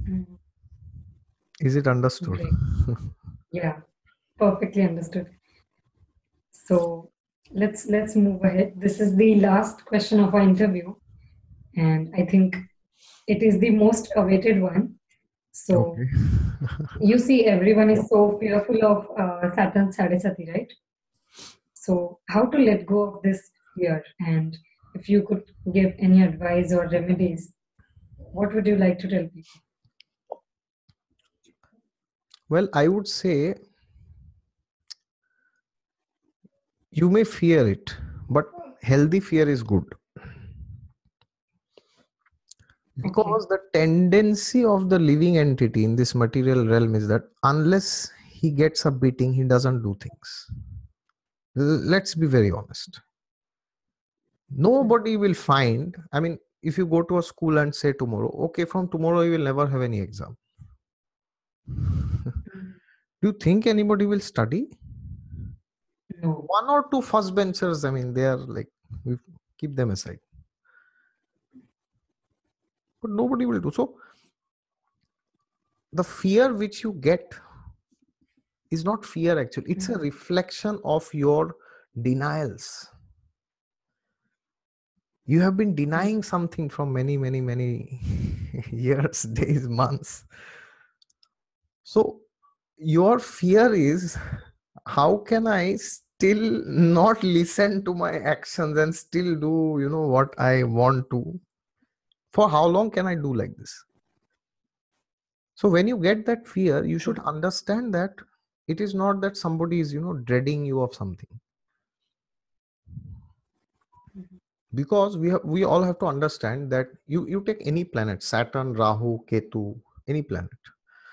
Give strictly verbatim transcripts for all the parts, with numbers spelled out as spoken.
Mm. Is it understood? Great. Yeah, perfectly understood. So let's let's move ahead. This is the last question of our interview, and I think it is the most awaited one. So Okay. you see, everyone is so fearful of uh, Saturn Sade Sati, right? So how to let go of this fear? And if you could give any advice or remedies, what would you like to tell people? Well, I would say you may fear it, but healthy fear is good. Okay. Because the tendency of the living entity in this material realm is that unless he gets a beating, he doesn't do things. L- Let's be very honest. Mm. Nobody will find, I mean, if you go to a school and say tomorrow, okay, from tomorrow you will never have any exam. Mm. Do you think anybody will study? No. One or two first benchers, I mean, they are like, we keep them aside. But nobody will do. So the fear which you get is not fear actually. It's a Mm. reflection of your denials. You have been Mm. denying something from many, many, many years, days, months. So your fear is, how can I still not listen to my actions and still do, you know, what I want to? For how long can I do like this? So when you get that fear, you should True. understand that it is not that somebody is, you know, dreading you of something. Mhm. Because we have, we all have to understand that you you take any planet, Saturn, Rahu, Ketu, any planet.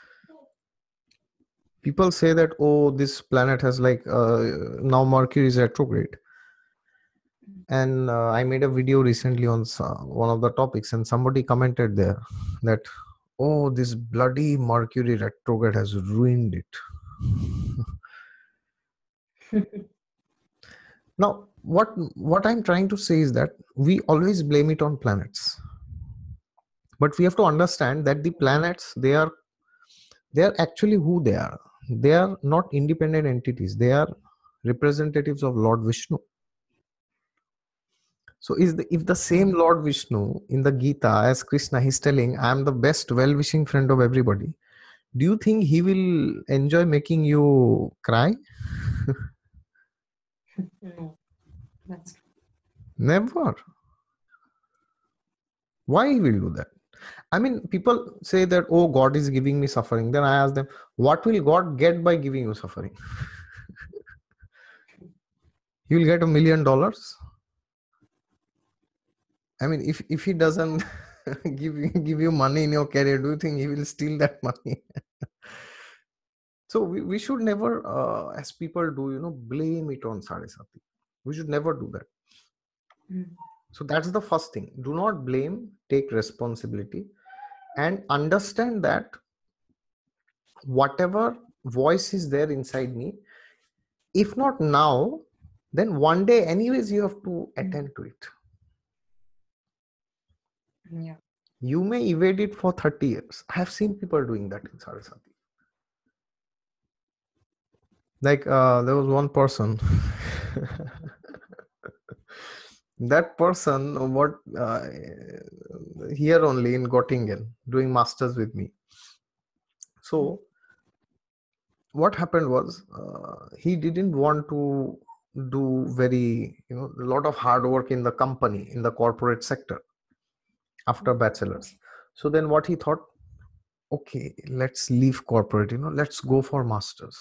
People say that, oh, this planet has like uh, now Mercury is retrograde. Mm. And uh, I made a video recently on uh, one of the topics, and somebody commented there that, oh, this bloody Mercury retrograde has ruined it. Now, what what I'm trying to say is that we always blame it on planets, but we have to understand that the planets, they are they are actually who they are. They are not independent entities. They are representatives of Lord Vishnu. So is the, if the same Mm. Lord Vishnu in the Gita, as Krishna, he's telling, I am the best well-wishing friend of everybody. Do you think he will enjoy making you cry? No, that's true. Never. Why he will do that? I mean, people say that, oh, God is giving me suffering. Then I ask them, what will God get by giving you suffering? He will get a million dollars. I mean, if, if he doesn't give you give you money in your career, do you think he will steal that money? So we, we should never, uh, as people do, you know, blame it on Sade Sati. We should never do that. Mm. So that's the first thing. Do not blame, take responsibility, and understand that whatever voice is there inside me, if not now, then one day anyways you have to Mm. attend to it. Yeah. You may evade it for thirty years. I have seen people doing that in Sade Sati. Like uh, there was one person. That person, what uh, here only in Göttingen, doing masters with me. Mm. So what happened was, uh, he didn't want to do very, you know, a lot of hard work in the company, in the corporate sector after bachelor's. So then what he thought, okay, let's leave corporate, you know, let's go for masters.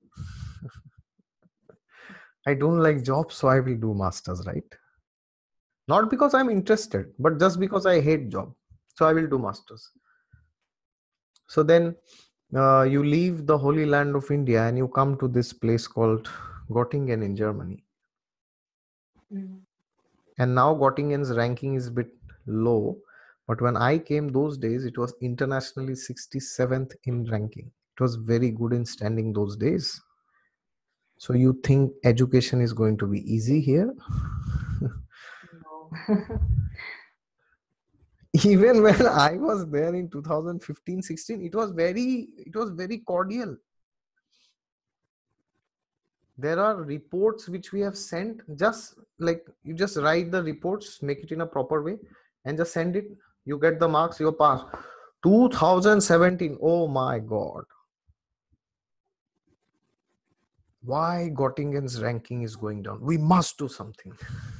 I don't like jobs, so I will do masters, right? Not because I'm interested, but just because I hate job. So I will do masters. So then uh, you leave the holy land of India and you come to this place called Göttingen in Germany. Mm. And now Göttingen's ranking is a bit low. But when I came those days, it was internationally sixty-seventh in ranking. It was very good in standing those days. So you think education is going to be easy here? No. even when I was there in two thousand fifteen sixteen, it was very it was very cordial. There are reports which we have sent, just like you just write the reports, make it in a proper way, and just send it. You get the marks, you pass. two thousand seventeen, oh my god, why Gottingen's ranking is going down? We must do something.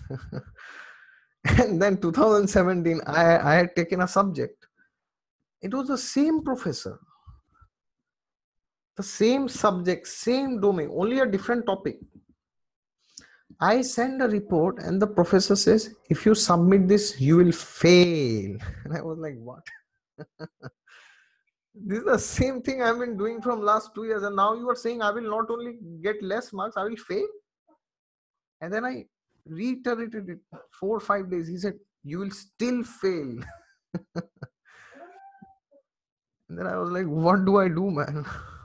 And then two thousand seventeen, I, I had taken a subject. It was the same professor, the same subject, same domain, only a different topic. I send a report and the professor says, if you submit this, you will fail. And I was like, what? This is the same thing I've been doing from last two years. And now you are saying I will not only get less marks, I will fail. And then I reiterated it four or five days. He said, you will still fail. And then I was like, what do I do, man?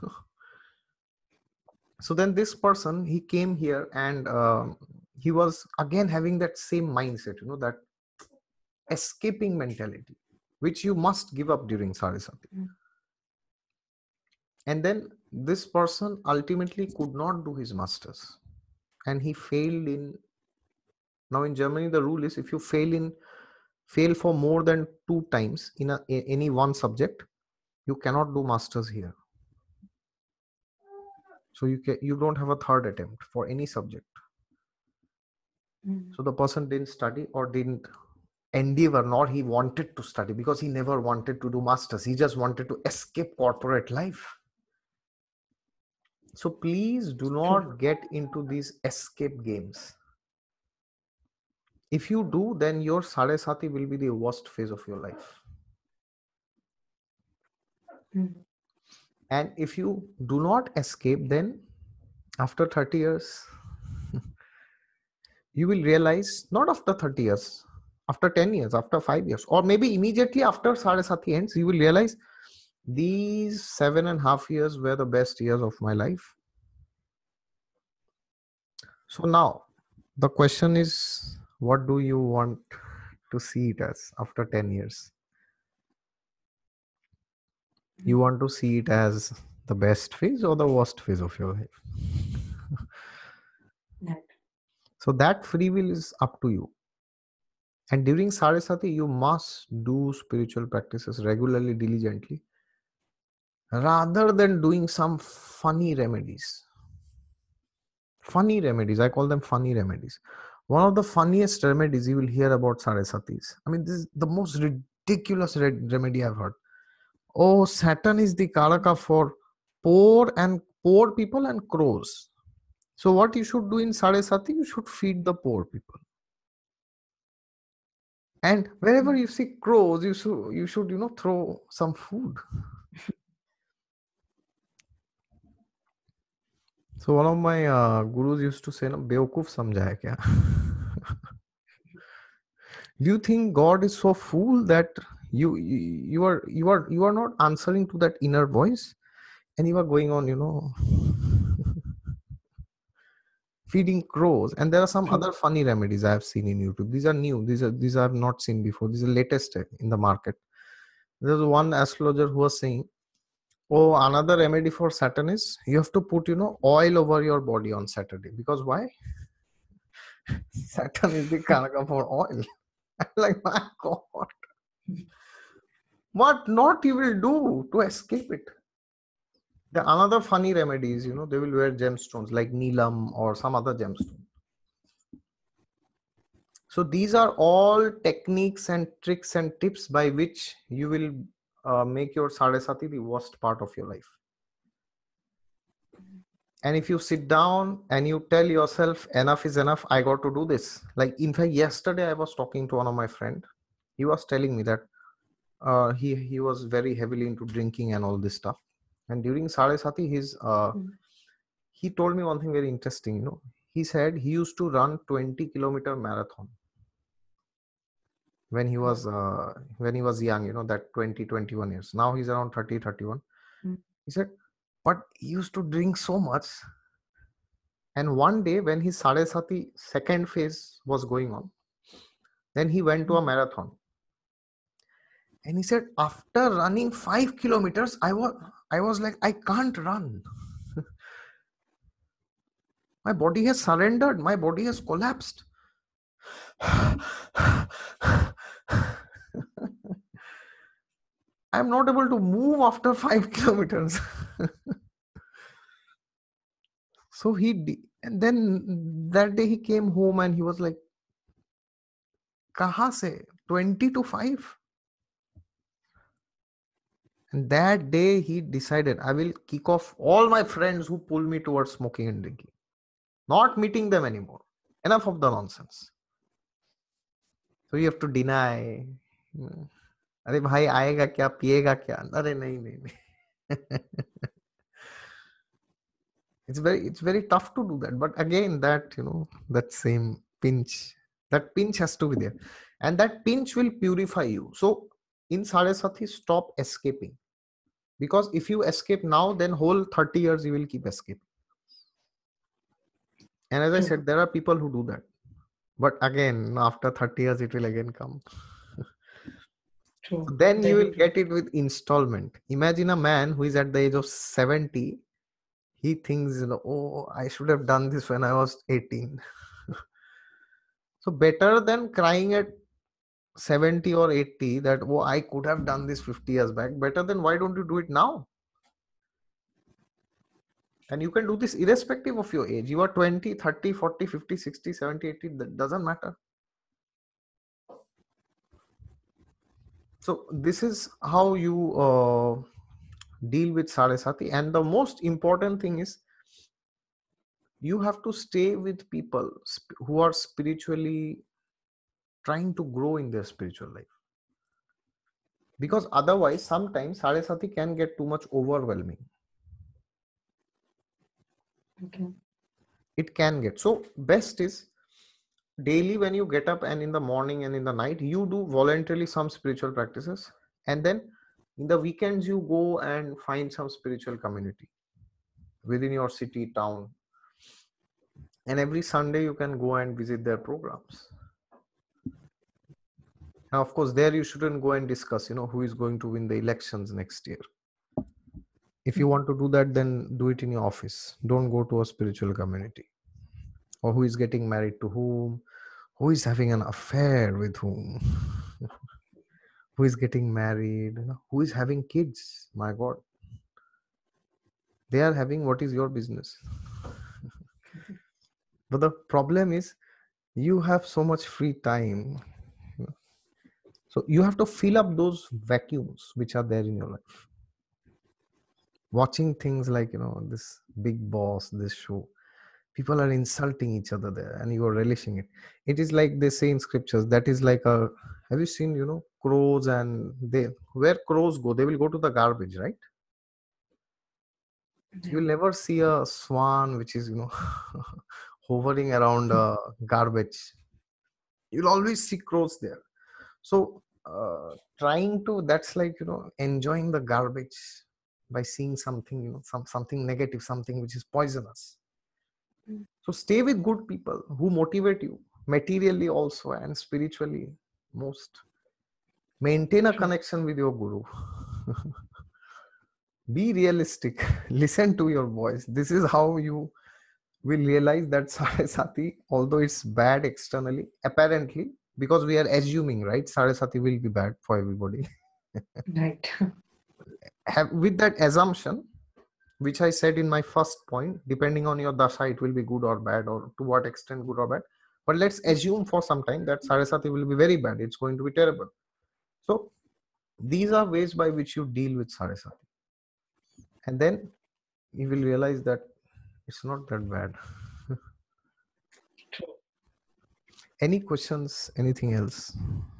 So then this person, he came here and um, he was again having that same mindset, you know, that escaping mentality, which you must give up during Sade Sati. Mm. And then this person ultimately could not do his masters and he failed in, now in Germany, the rule is if you fail in, fail for more than two times in a, any one subject, you cannot do masters here. So you can, you don't have a third attempt for any subject. Mm. So the person didn't study or didn't endeavor, nor he wanted to study, because he never wanted to do masters. He just wanted to escape corporate life. So please do not get into these escape games. If you do, then your Sade Sati will be the worst phase of your life. Mm. And if you do not escape, then after thirty years, you will realize, not after thirty years, after ten years, after five years, or maybe immediately after Sade Sati ends, you will realize these seven and a half years were the best years of my life. So now the question is, what do you want to see it as after ten years? You want to see it as the best phase or the worst phase of your life? Right. So that free will is up to you. And during Sade Sati, you must do spiritual practices regularly, diligently, rather than doing some funny remedies. Funny remedies, I call them funny remedies. One of the funniest remedies you will hear about Sade Satis. I mean, this is the most ridiculous re remedy I've heard. Oh, Saturn is the Karaka for poor and poor people and crows. So what you should do in Sade Sati, you should feed the poor people. And wherever you see crows, you should, you should, you know, throw some food. So one of my uh, gurus used to say, "No, बेवकूफ समझा है क्या?" Do you think God is so fool that you, you you are you are you are not answering to that inner voice, and you are going on, you know, feeding crows? And there are some other funny remedies I have seen in YouTube. These are new. These are these I have not seen before. These are latest in the market. There's one astrologer who was saying, oh, another remedy for Saturn is you have to put, you know, oil over your body on Saturday. Because why? Saturn is the Karaka for oil. I'm like, my God. What not you will do to escape it? The another funny remedy is, you know, they will wear gemstones like Neelam or some other gemstone. So these are all techniques and tricks and tips by which you will uh, make your Sade Sati the worst part of your life. And if you sit down and you tell yourself enough is enough, I got to do this. Like, in fact, yesterday I was talking to one of my friends. He was telling me that uh, he, he was very heavily into drinking and all this stuff. And during Sade Sati, his, uh, mm. he told me one thing very interesting. You know, he said he used to run twenty kilometer marathon when he was uh, when he was young, you know, that twenty, twenty-one years. Now he's around thirty, thirty-one. Mm. He said, but he used to drink so much. And one day when his Sade Sati second phase was going on, then he went to a marathon. And he said, after running five kilometers, I was, I was like, I can't run. My body has surrendered. My body has collapsed. I'm not able to move after five kilometers. So he, d- and then that day he came home and he was like, kaha se? twenty to five? And that day he decided, I will kick off all my friends who pull me towards smoking and drinking. Not meeting them anymore. Enough of the nonsense. So you have to deny. अरे भाई आएगा क्या पिएगा क्या अरे नहीं नहीं नहीं it's very it's very tough to do that, but again that you know that same pinch, that pinch has to be there, and that pinch will purify you. So in Sade Sati, stop escaping, because if you escape now, then whole thirty years you will keep escaping. And as I True. said, there are people who do that, but again after thirty years it will again come. True. Then you Very will true. get it with installment. Imagine a man who is at the age of seventy. He thinks, you know, oh, I should have done this when I was eighteen. So better than crying at seventy or eighty that, oh, I could have done this fifty years back. Better than, why don't you do it now? And you can do this irrespective of your age. You are twenty, thirty, forty, fifty, sixty, seventy, eighty. That doesn't matter. So this is how you uh, deal with Sade Sati. And the most important thing is, you have to stay with people who are spiritually trying to grow in their spiritual life. Because otherwise, sometimes Sade Sati can get too much overwhelming. Okay. It can get. So best is, daily when you get up and in the morning and in the night, you do voluntarily some spiritual practices. And then in the weekends, you go and find some spiritual community within your city, town. And every Sunday, you can go and visit their programs. Now, of course, there you shouldn't go and discuss, you know, who is going to win the elections next year. If you want to do that, then do it in your office. Don't go to a spiritual community. Or who is getting married to whom, who is having an affair with whom, who is getting married, you know, who is having kids. My God, they are having, what is your business? But the problem is, you have so much free time. So you have to fill up those vacuums which are there in your life. Watching things like, you know, this Big Boss, this show, people are insulting each other there and you are relishing it. It is like they say in scriptures, that is like a, have you seen, you know, crows, and they, where crows go, they will go to the garbage, right? You will never see a swan which is, you know, hovering around a garbage. You'll always see crows there. So uh, trying to, that's like, you know, enjoying the garbage by seeing something, you know, some something negative, something which is poisonous. So stay with good people who motivate you materially also and spiritually most. Maintain a True. connection with your guru. Be realistic. Listen to your voice. This is how you will realize that Sade Sati, although it's bad externally, apparently, because we are assuming, right, Sade Sati will be bad for everybody. Right. Have, with that assumption, which I said in my first point, depending on your dasha, it will be good or bad, or to what extent good or bad. But let's assume for some time that Sade Sati will be very bad. It's going to be terrible. So these are ways by which you deal with Sade Sati. And then you will realize that it's not that bad. True. Any questions? Anything else?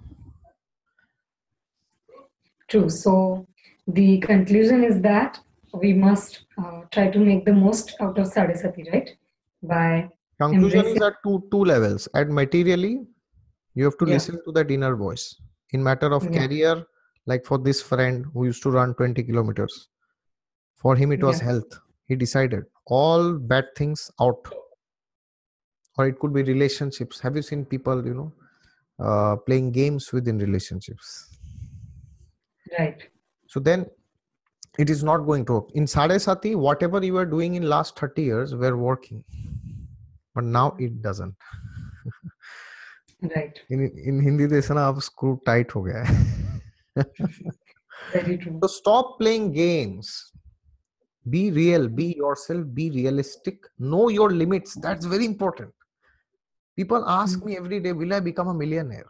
True. So the conclusion is that we must uh, try to make the most out of Sade Sati, right? By Conclusion is embracing. at two two levels. At materially, you have to Yeah. listen to that inner voice. In matter of Yeah. career, like for this friend who used to run twenty kilometers, for him it was Yeah. health. He decided all bad things out. Or it could be relationships. Have you seen people, you know, uh, playing games within relationships? Right. So then it is not going to work. In Sade Sati, whatever you are doing in last thirty years were working, but now it doesn't. Right. In in Hindi they say na ab screw tight ho gaya hai. Very true. So stop playing games. Be real, be yourself, be realistic. Know your limits. That's very important. People ask Mm, me every day, will I become a millionaire?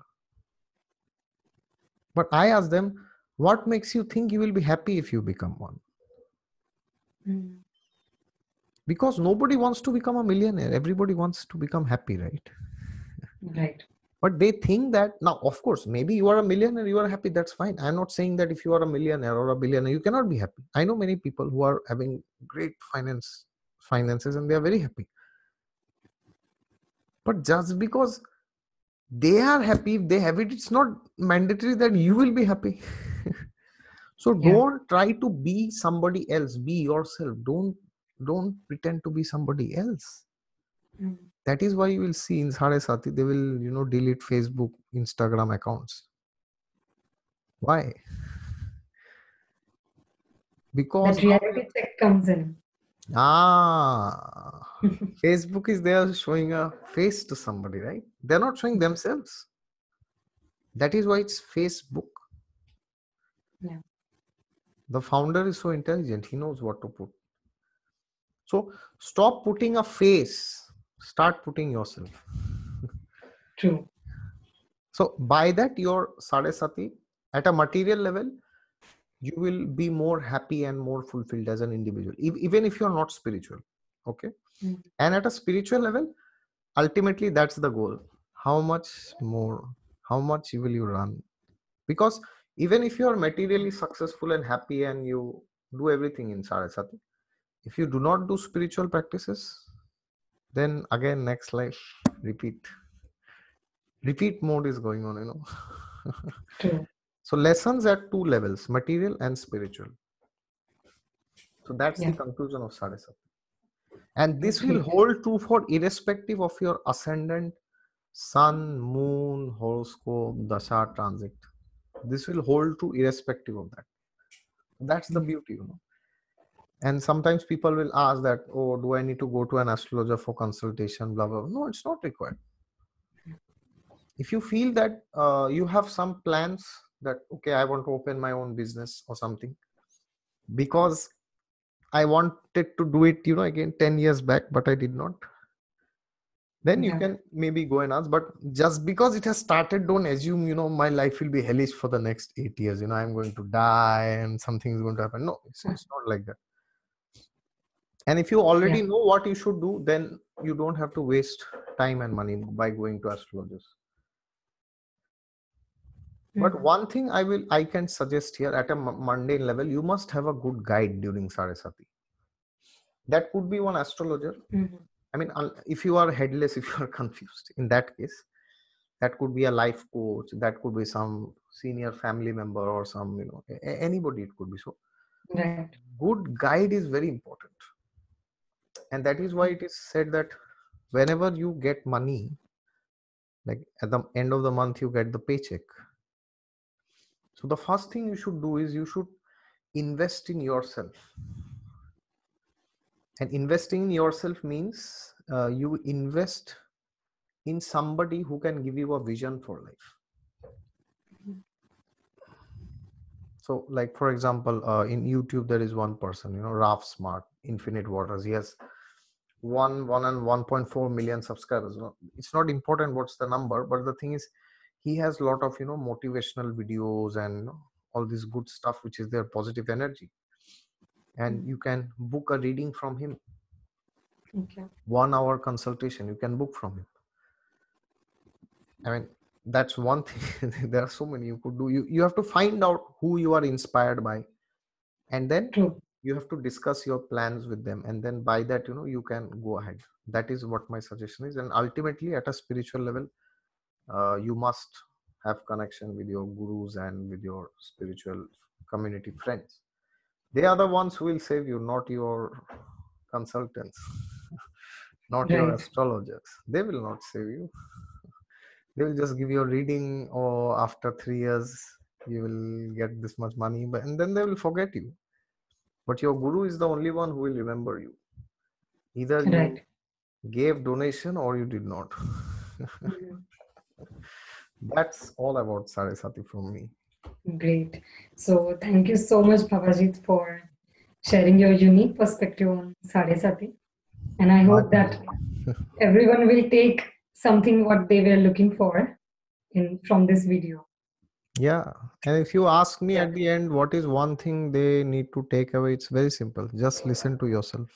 But I ask them, what makes you think you will be happy if you become one? mm, Because nobody wants to become a millionaire. Everybody wants to become happy, right? right. But they think that now, of course, maybe you are a millionaire, you are happy, that's fine. I'm not saying that if you are a millionaire or a billionaire, you cannot be happy. I know many people who are having great finance finances and they are very happy. But just because they are happy, if they have it, it's not mandatory that you will be happy. So Yeah. don't try to be somebody else. Be yourself. Don't don't pretend to be somebody else. Mm, That is why you will see in Sade Sati, they will, you know, delete Facebook, Instagram accounts. Why? Because that now you, reality check comes in. ah, Facebook is there showing a face to somebody, right? They're not showing themselves. That is why it's Facebook. Yeah. The founder is so intelligent. He knows what to put. So stop putting a face. Start putting yourself. True. So by that, your Sade Sati, at a material level, you will be more happy and more fulfilled as an individual, e- even if you're not spiritual. Okay. Mm, And at a spiritual level, ultimately, that's the goal. How much more? How much will you run? Because even if you are materially successful and happy and you do everything in Sade Sati, if you do not do spiritual practices, then again, next life, repeat. Repeat mode is going on, you know. true. So lessons at two levels, material and spiritual. So that's the Yeah. conclusion of Sade Sati. And this will Absolutely. hold true for irrespective of your ascendant, sun, moon, horoscope, dasha, transit. This will hold true irrespective of that. That's the Mm, beauty, you know. And sometimes people will ask that, oh, do I need to go to an astrologer for consultation, blah, blah. No, it's not required. If you feel that uh, you have some plans that, okay, I want to open my own business or something, because I wanted to do it, you know, again ten years back, but I did not. Then you yeah. can maybe go and ask. But just because it has started, don't assume, you know, my life will be hellish for the next eight years. You know, I'm going to die and something is going to happen. No, it's, it's not like that. And if you already Yeah. know what you should do, then you don't have to waste time and money by going to astrologers. But Mm, one thing I will I can suggest here at a mundane level, you must have a good guide during Sarasati. That could be one astrologer. mm, I mean, if you are headless, if you are confused, in that case, that could be a life coach. That could be some senior family member or some, you know, anybody. It could be. So, right. good guide is very important, and that is why Mm, it is said that whenever you get money, like at the end of the month, you get the paycheck. So the first thing you should do is you should invest in yourself. And investing in yourself means uh, you invest in somebody who can give you a vision for life. mm, So, like for example, uh, in YouTube there is one person, you know, Raf Smart, Infinite Waters. He has one, one and one point four million subscribers. It's not important what's the number, but the thing is, he has a lot of, you know, motivational videos and, you know, all this good stuff, which is their positive energy. And mm, you can book a reading from him. okay. One hour consultation you can book from him. I mean, that's one thing. There are so many you could do. You, you have to find out who you are inspired by, and then True. you have to discuss your plans with them, and then by that, you know, you can go ahead. That is what my suggestion is. And ultimately, at a spiritual level, uh, you must have connection with your gurus and with your spiritual community friends. They are the ones who will save you, not your consultants, not your Right. astrologers. They will not save you. They will just give you a reading or after three years. you will get this much money, but and then they will forget you. But your guru is the only one who will remember you. Either you Right. gave donation or you did not. Mhm. That's all about Sade Sati from me. Great. So thank you so much, Bhavajit, for sharing your unique perspective on Sade Sati. And I My hope that pleasure. everyone will take something what they were looking for in from this video. Yeah. And if you ask me Yeah. at the end, what is one thing they need to take away? It's very simple. Just listen to yourself.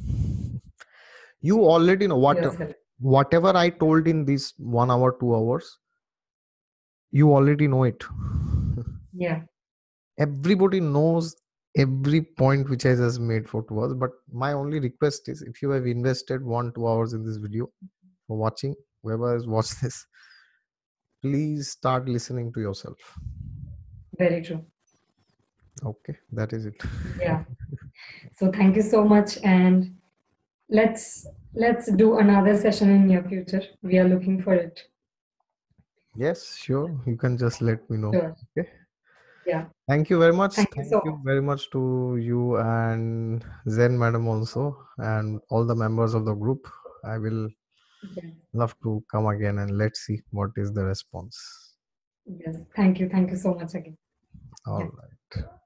You already know what Yourself. whatever I told in this one hour, two hours, you already know it. Yeah. Everybody knows every point which I just made for two hours. But my only request is, if you have invested one, two hours in this video for watching, whoever has watched this, please start listening to yourself. Very true. Okay, that is it. Yeah. So thank you so much, and let's let's do another session in near future. We are looking for it. Yes, sure. You can just let me know. Sure. Okay. Yeah. Thank you very much. Thank you so Thank much. you very much to you and Zen Madam also, and all the members of the group. I will Yes. love to come again, and let's see what is the response. Yes. Thank you. Thank you so much again. All Yeah. right.